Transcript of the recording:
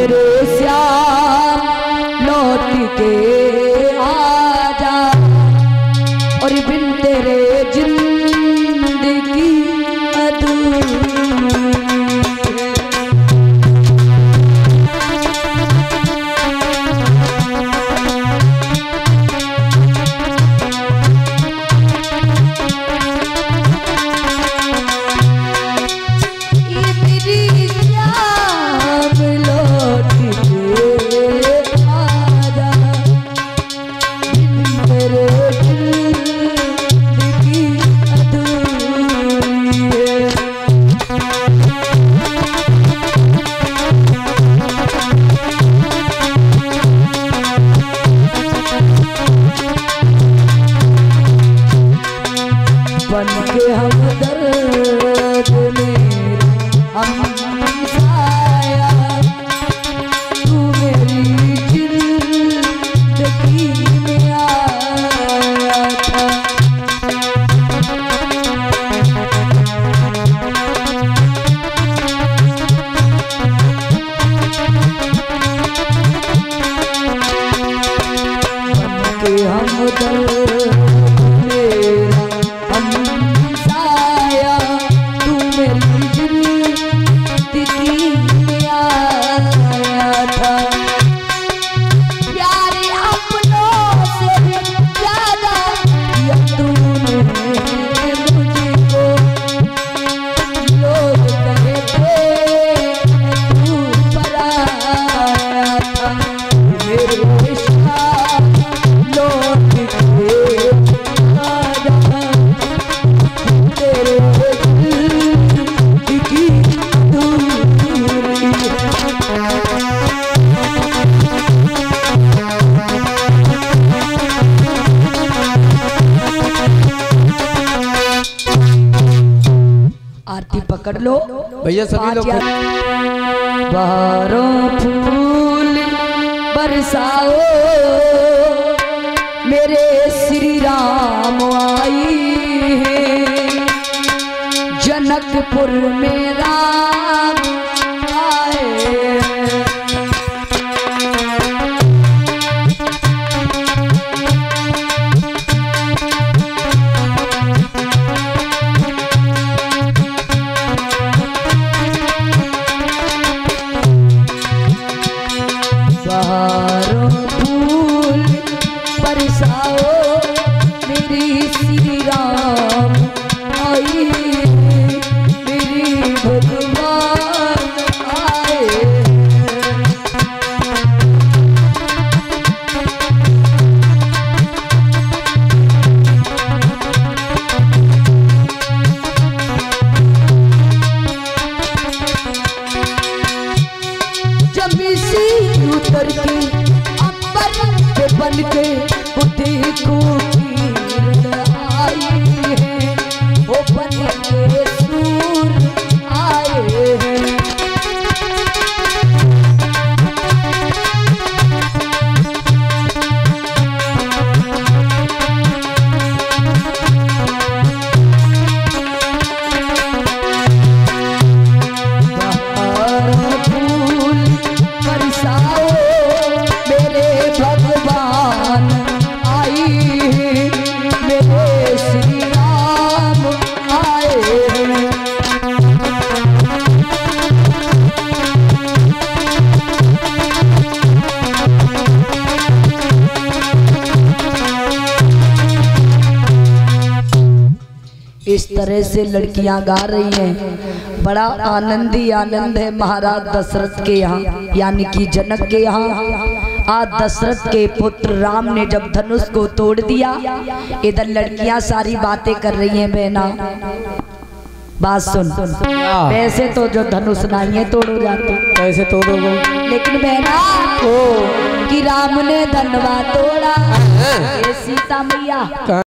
मेरे श्याम लौट के आजा, और बिन तेरे जिंदगी अधूरी है। ये मेरी श्याम लौट के आजा, बिन तेरे जिंदगी अधूरी है। बन के हमदर्द मेरा हमसाया, तू मेरी जिंदगी में आया था। बन के हमदर्द मेरा हमसाया, तू मेरी जिंदगी में आया था। प्यारे अपनों से भी ज्यादा किया तूने मुझको, लोग कहते तू पराया था। मेरे श्याम लौट के आजा, तेरे जिंदगी अधूरी है। आरती पकड़ लो भैया, सभी लोग। बहारों फूल बरसाओ, मेरे श्री राम आई है। जनकपुर में राम आए हैं। बहारों फूल बरसाओ, मेरी श्री राम आई है। मेरी भगवान आए हैं। जमी सी उतर के अंबर पे बन के बुद्धि को किरण आई है। वो बन के सूर आए हैं। बहारों फूल बरसाओ, मेरे भगवान आई है। मेरे श्री राम आए हैं। इस तरह से लड़कियां गा रही हैं। बड़ा आनंद ही आनंद है महाराज दशरथ के यहाँ, यानी कि जनक के यहाँ। आज दशरथ के पुत्र राम ने जब धनुष को तोड़ दिया, इधर लड़कियां सारी बातें कर रही हैं। बहना बात सुन, वैसे तो जो धनुष नहीं है तोड़ो जाते, कैसे तोड़ोगे? लेकिन बहना कि राम ने धनवा तोड़ा, ये सीता मैया